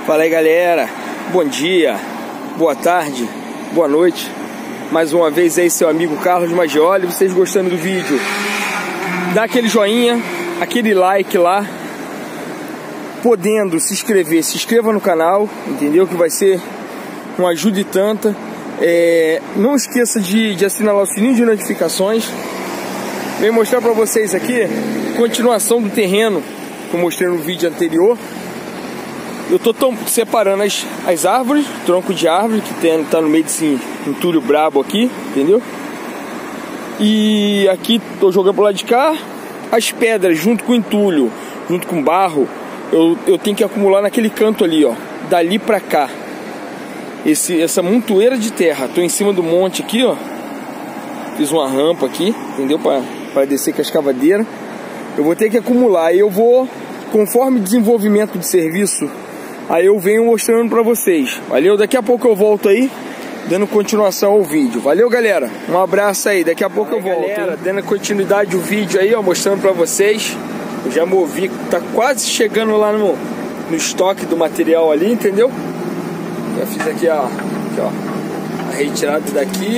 Fala aí, galera, bom dia, boa tarde, boa noite. Mais uma vez aí seu amigo Carlos Maggioli. Vocês gostando do vídeo, dá aquele joinha, aquele like lá. Podendo se inscrever, se inscreva no canal, entendeu? Que vai ser uma ajuda e tanta. Não esqueça de assinalar o sininho de notificações. Venho mostrar para vocês aqui continuação do terreno que eu mostrei no vídeo anterior. Eu tô separando as árvores, tronco de árvore que tá no meio desse entulho brabo aqui, entendeu? E aqui tô jogando pro lado de cá. As pedras junto com o entulho, junto com o barro, eu tenho que acumular naquele canto ali, ó, dali pra cá. Essa montoeira de terra. Tô em cima do monte aqui, ó. Fiz uma rampa aqui, entendeu? Para descer com a escavadeira. Eu vou ter que acumular. Aí eu vou, conforme desenvolvimento de serviço, aí eu venho mostrando pra vocês. Valeu? Daqui a pouco eu volto aí, dando continuação ao vídeo. Valeu, galera? Um abraço aí. Daqui a pouco eu volto, galera, dando continuidade ao vídeo aí, ó, mostrando pra vocês. Eu já movi, tá quase chegando lá no estoque do material ali, entendeu? Já fiz aqui, ó, a retirada daqui.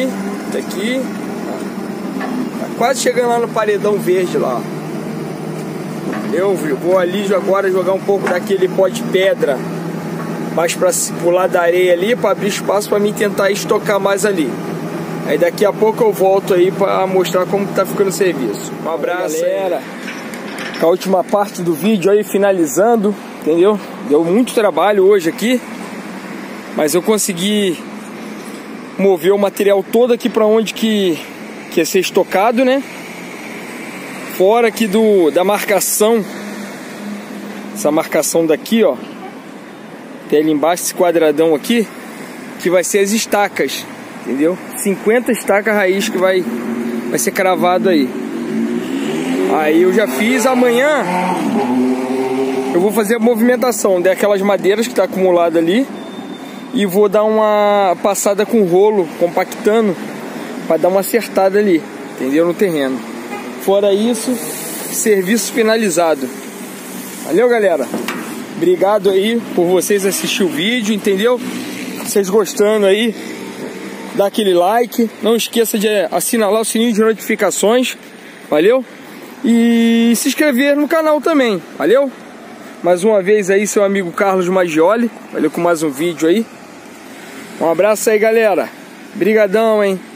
Tá quase chegando lá no paredão verde lá. Eu vou ali agora jogar um pouco daquele pó de pedra mais pra pular da areia ali, pra abrir espaço pra mim tentar estocar mais ali. Aí daqui a pouco eu volto aí pra mostrar como que tá ficando o serviço. Um abraço, galera. A última parte do vídeo aí finalizando, entendeu? Deu muito trabalho hoje aqui, mas eu consegui mover o material todo aqui pra onde que ia ser estocado, né? Fora aqui da marcação, essa marcação daqui, ó, tem ali embaixo esse quadradão aqui, que vai ser as estacas, entendeu? 50 estacas raiz que vai ser cravado aí. Aí eu já fiz. Amanhã eu vou fazer a movimentação daquelas madeiras que tá acumulada ali e vou dar uma passada com rolo, compactando, para dar uma acertada ali, entendeu? No terreno. Fora isso, serviço finalizado. Valeu, galera. Obrigado aí por vocês assistir o vídeo, entendeu? Vocês gostando aí, dá aquele like. Não esqueça de assinalar o sininho de notificações. Valeu? E se inscrever no canal também. Valeu? Mais uma vez aí seu amigo Carlos Maggioli. Valeu com mais um vídeo aí. Um abraço aí, galera. Brigadão, hein?